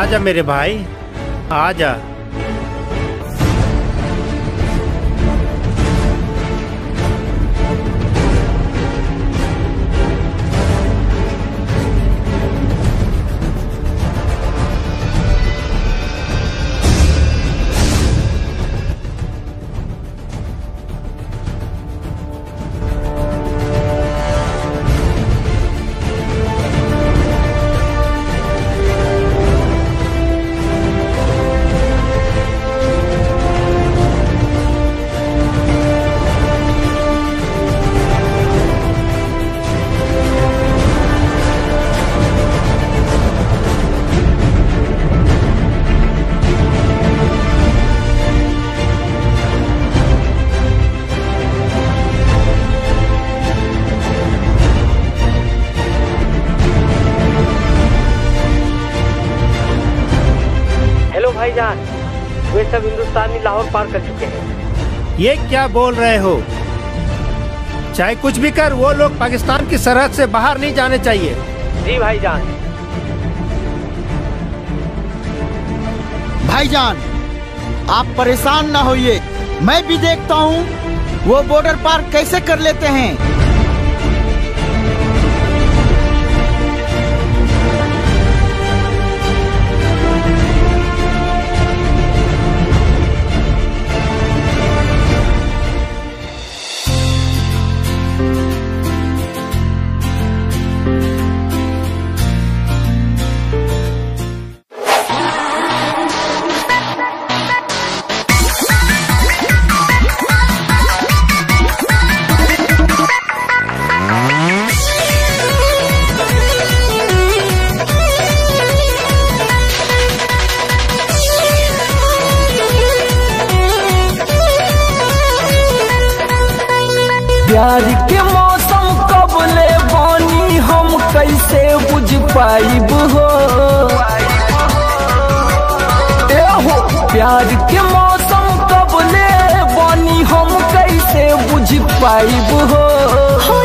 आजा मेरे भाई, आजा। भाईजान, वे सब हिंदुस्तानी लाहौर पार कर चुके हैं। ये क्या बोल रहे हो? चाहे कुछ भी कर, वो लोग पाकिस्तान की सरहद से बाहर नहीं जाने चाहिए। जी भाईजान। भाईजान, आप परेशान ना होइए, मैं भी देखता हूँ वो बॉर्डर पार कैसे कर लेते हैं। प्यार के मौसम कब ले बानी हम कैसे बुझ पाइब हो। प्यार के मौसम कब ले बानी हम कैसे बुझ पाइब हो।